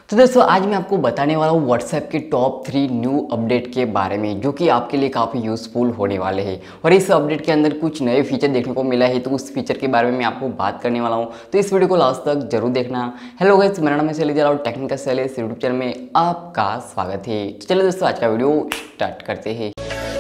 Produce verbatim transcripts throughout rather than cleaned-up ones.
तो दोस्तों आज मैं आपको बताने वाला हूँ व्हाट्सएप के टॉप थ्री न्यू अपडेट के बारे में, जो कि आपके लिए काफ़ी यूज़फुल होने वाले हैं। और इस अपडेट के अंदर कुछ नए फीचर देखने को मिला है, तो उस फीचर के बारे में मैं आपको बात करने वाला हूँ। तो इस वीडियो को लास्ट तक जरूर देखना। हेलो गाइस, मेरा नाम है शैलेश और टेक्निकल शैलेश यूट्यूब चैनल में आपका स्वागत है। तो चलिए दोस्तों आज का वीडियो स्टार्ट करते हैं।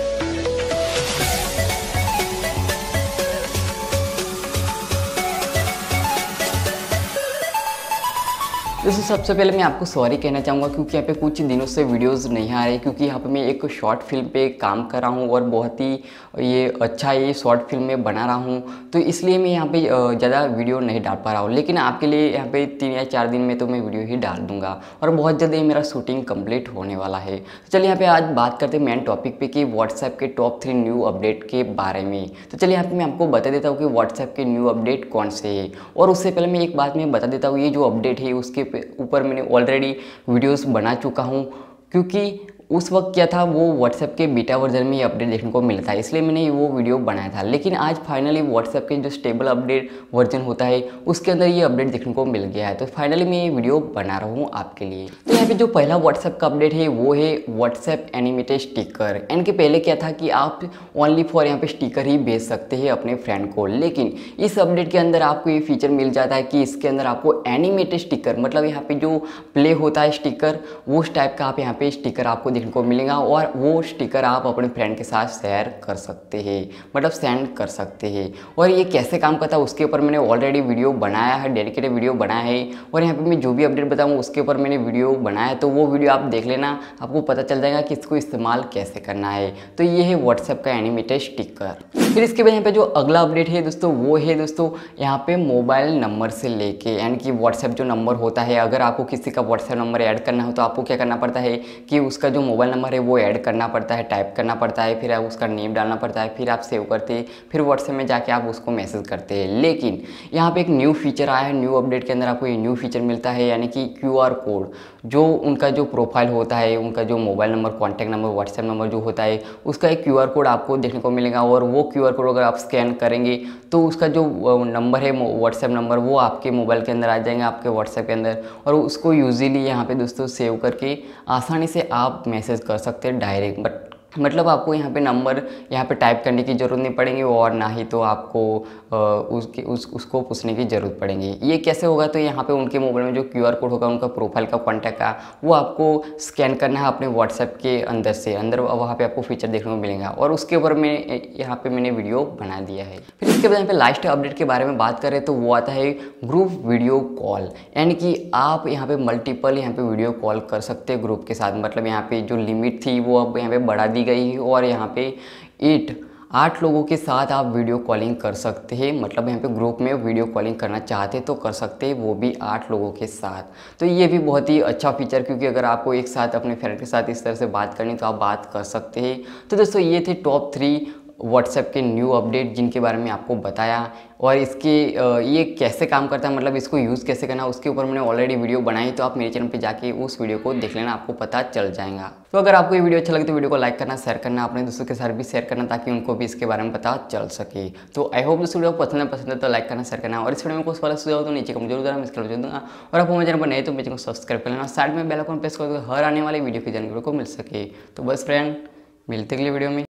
दोस्तों सबसे पहले मैं आपको सॉरी कहना चाहूँगा, क्योंकि यहाँ पे कुछ दिनों से वीडियोस नहीं आ रहे, क्योंकि यहाँ पे मैं एक शॉर्ट फिल्म पे काम कर रहा हूँ और बहुत ही ये अच्छा ये शॉर्ट फिल्म में बना रहा हूँ, तो इसलिए मैं यहाँ पे ज़्यादा वीडियो नहीं डाल पा रहा हूँ। लेकिन आपके लिए यहाँ पे तीन या चार दिन में तो मैं वीडियो ही डाल दूँगा और बहुत जल्द ये मेरा शूटिंग कम्प्लीट होने वाला है। तो चलिए यहाँ पे आज बात करते हैं मेन टॉपिक पे कि व्हाट्सएप के टॉप थ्री न्यू अपडेट के बारे में। तो चलिए यहाँ पे मैं आपको बता देता हूँ कि व्हाट्सएप के न्यू अपडेट कौन से है। और उससे पहले मैं एक बात मैं बता देता हूँ, ये जो अपडेट है उसके ऊपर मैंने ऑलरेडी वीडियोस बना चुका हूँ, क्योंकि उस वक्त क्या था, वो व्हाट्सएप के बीटा वर्जन में ये अपडेट देखने को मिलता है, इसलिए मैंने वो वीडियो बनाया था। लेकिन आज फाइनली व्हाट्सएप के जो स्टेबल अपडेट वर्जन होता है उसके अंदर ये अपडेट देखने को मिल गया है, तो फाइनली मैं ये वीडियो बना रहा हूँ आपके लिए। तो यहाँ पे जो पहला व्हाट्सएप का अपडेट है वो है व्हाट्सएप एनिमेटेड स्टिकर। यानी कि पहले क्या था कि आप ओनली फॉर यहाँ पे स्टिकर ही भेज सकते हैं अपने फ्रेंड को, लेकिन इस अपडेट के अंदर आपको ये फीचर मिल जाता है कि इसके अंदर आपको एनिमेटेड स्टिकर, मतलब यहाँ पे जो प्ले होता है स्टिकर, वो उस टाइप का आप यहाँ पे स्टिकर आपको देखने को मिलेगा और वो स्टिकर आप अपने फ्रेंड के साथ शेयर कर सकते हैं, मतलब सेंड कर सकते हैं। और ये कैसे काम करता है उसके ऊपर मैंने ऑलरेडी वीडियो बनाया है, डेडिकेटेड वीडियो बनाया है। और यहाँ पे मैं जो भी अपडेट बताऊँ उसके ऊपर मैंने वीडियो बनाया है, तो वो वीडियो आप देख लेना, आपको पता चल जाएगा कि इसको इस्तेमाल कैसे करना है। तो ये है व्हाट्सएप का एनिमेटेड स्टिकर। फिर इसके बाद यहाँ पे जो अगला अपडेट है दोस्तों वो है दोस्तों यहाँ पे मोबाइल नंबर से लेके, यानी कि व्हाट्सएप जो नंबर होता है, अगर आपको किसी का व्हाट्सएप नंबर ऐड करना हो तो आपको क्या करना पड़ता है कि उसका जो मोबाइल नंबर है वो ऐड करना पड़ता है, टाइप करना पड़ता है, फिर आप उसका नेम डालना पड़ता है, फिर आप सेव करते हैं, फिर व्हाट्सएप में जाके आप उसको मैसेज करते हैं। लेकिन यहाँ पे एक न्यू फीचर आया है, न्यू अपडेट के अंदर आपको ये न्यू फीचर मिलता है, यानी कि क्यू आर कोड, जो उनका जो प्रोफाइल होता है, उनका जो mobile number, contact number, WhatsApp number जो होता है, उसका एक क्यू आर कोड आपको देखने को मिलेगा। और वो क्यू आर कोड अगर आप स्कैन करेंगे तो उसका जो नंबर है व्हाट्सएप नंबर, वो आपके मोबाइल के अंदर आ जाएंगे, आपके व्हाट्सएप के अंदर, और उसको यूजीली यहाँ पे दोस्तों सेव करके आसानी से आप मैसेज कर सकते हैं डायरेक्ट। बट मतलब आपको यहाँ पे नंबर यहाँ पे टाइप करने की ज़रूरत नहीं पड़ेगी और ना ही तो आपको आ, उसके उस उसको पूछने की ज़रूरत पड़ेगी। ये कैसे होगा, तो यहाँ पे उनके मोबाइल में जो क्यूआर कोड होगा, उनका प्रोफाइल का कॉन्टैक्ट का, वो आपको स्कैन करना है अपने व्हाट्सएप के अंदर से अंदर, वहाँ पे आपको फीचर देखने को मिलेगा। और उसके ऊपर मैं यहाँ पे मैंने वीडियो बना दिया है। फिर इसके बाद यहाँ पे लास्ट अपडेट के बारे में बात करें तो वो आता है ग्रुप वीडियो कॉल, यानी कि आप यहाँ पे मल्टीपल यहाँ पे वीडियो कॉल कर सकते हैं ग्रुप के साथ। मतलब यहाँ पे जो लिमिट थी वो अब यहाँ पे बढ़ा दी गई है और यहाँ पे एट आठ लोगों के साथ आप वीडियो कॉलिंग कर सकते हैं। मतलब यहाँ पे ग्रुप में वीडियो कॉलिंग करना चाहते तो कर सकते हैं, वो भी आठ लोगों के साथ। तो ये भी बहुत ही अच्छा फीचर, क्योंकि अगर आपको एक साथ अपने फ्रेंड के साथ इस तरह से बात करनी तो आप बात कर सकते हैं। तो दोस्तों ये थे टॉप थ्री व्हाट्सएप के न्यू अपडेट जिनके बारे में आपको बताया। और इसके ये कैसे काम करता है, मतलब इसको यूज़ कैसे करना है, उसके ऊपर मैंने ऑलरेडी वीडियो बनाई, तो आप मेरे चैनल पे जाके उस वीडियो को देख लेना, आपको पता चल जाएगा। तो अगर आपको ये वीडियो अच्छा लगे तो वीडियो को लाइक करना, शेयर करना, अपने दोस्तों के साथ भी शेयर करना, ताकि उनको भी इसके बारे में पता चल सके। तो आई होप दोस्तों वीडियो पसंद है पसंद है तो लाइक करना, शेयर करना, और इस वीडियो में कुछ वाला सुझाव तो नीचे कमेंट जरूर करना, मैं इसका जरूर दूंगा। और आप मेरे चैनल पर नए तो मेरे चैनल को सब्सक्राइब कर लेना, साइड में बेल आइकन प्रेस कर दो, हर आने वाली वीडियो की जानकारी को मिल सके। तो बस फ्रेंड, मिलते अगले वीडियो में।